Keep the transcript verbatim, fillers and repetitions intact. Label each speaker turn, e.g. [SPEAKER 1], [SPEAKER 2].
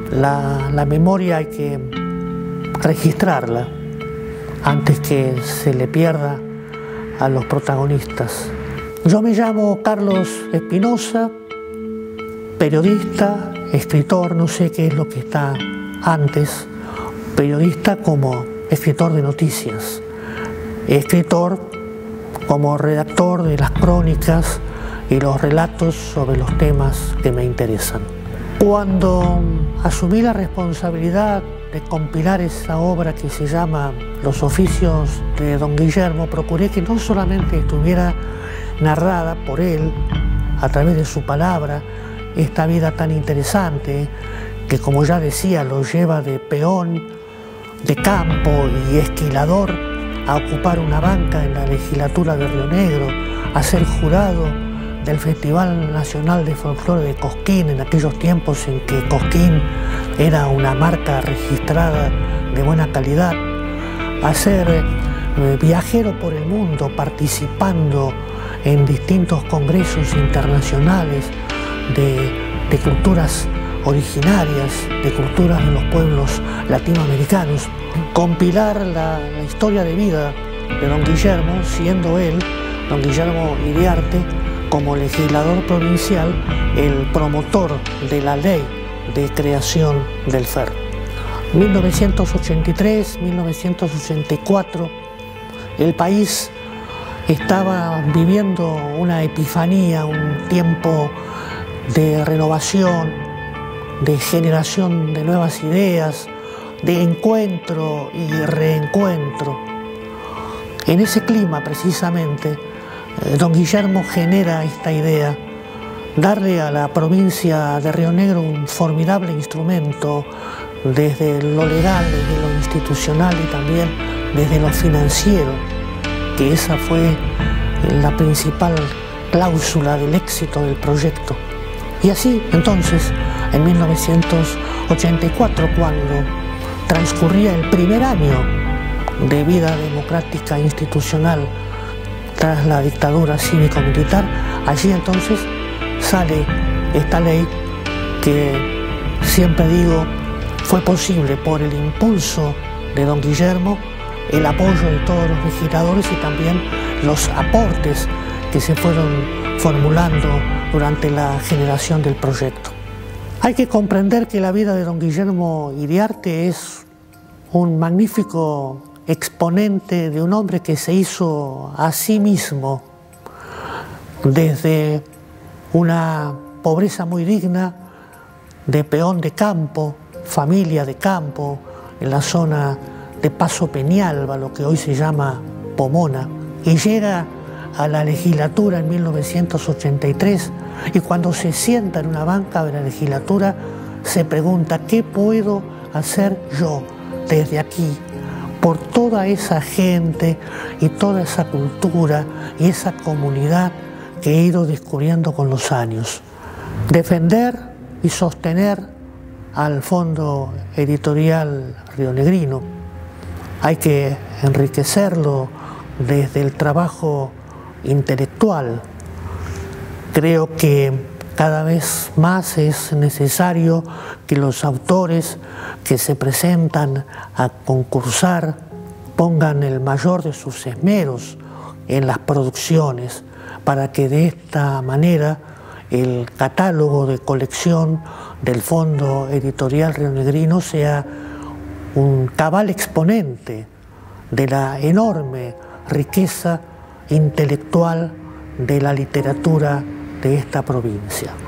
[SPEAKER 1] La, la memoria hay que registrarla antes que se le pierda a los protagonistas. Yo me llamo Carlos Espinosa, periodista, escritor, no sé qué es lo que está antes, periodista como escritor de noticias, escritor como redactor de las crónicas y los relatos sobre los temas que me interesan. Cuando asumí la responsabilidad de compilar esa obra que se llama Los oficios de don Guillermo, procuré que no solamente estuviera narrada por él, a través de su palabra, esta vida tan interesante, que como ya decía, lo lleva de peón, de campo y esquilador a ocupar una banca en la legislatura de Río Negro, a ser jurado del Festival Nacional de Folclore de Cosquín, en aquellos tiempos en que Cosquín era una marca registrada de buena calidad, a ser eh, viajero por el mundo, participando en distintos congresos internacionales de, de culturas originarias, de culturas de los pueblos latinoamericanos, compilar la, la historia de vida de don Guillermo, siendo él, don Guillermo Iriarte, como legislador provincial, el promotor de la ley de creación del F E R. mil novecientos ochenta y tres, mil novecientos ochenta y cuatro, el país estaba viviendo una epifanía, un tiempo de renovación, de generación de nuevas ideas, de encuentro y reencuentro. En ese clima, precisamente, don Guillermo genera esta idea, darle a la provincia de Río Negro un formidable instrumento desde lo legal, desde lo institucional y también desde lo financiero, que esa fue la principal cláusula del éxito del proyecto. Y así, entonces, en mil novecientos ochenta y cuatro, cuando transcurría el primer año de vida democrática e institucional tras la dictadura cívico-militar, allí entonces sale esta ley que, siempre digo, fue posible por el impulso de don Guillermo, el apoyo de todos los legisladores y también los aportes que se fueron formulando durante la generación del proyecto. Hay que comprender que la vida de don Guillermo Iriarte es un magnífico exponente de un hombre que se hizo a sí mismo desde una pobreza muy digna, de peón de campo, familia de campo, en la zona de Paso Peñalba, lo que hoy se llama Pomona, y llega a la legislatura en mil novecientos ochenta y tres, y cuando se sienta en una banca de la legislatura se pregunta: ¿qué puedo hacer yo desde aquí por toda esa gente y toda esa cultura y esa comunidad que he ido descubriendo con los años? Defender y sostener al Fondo Editorial Rionegrino. Hay que enriquecerlo desde el trabajo intelectual. Creo que cada vez más es necesario que los autores que se presentan a concursar pongan el mayor de sus esmeros en las producciones, para que de esta manera el catálogo de colección del Fondo Editorial Rionegrino sea un cabal exponente de la enorme riqueza intelectual de la literatura de esta provincia.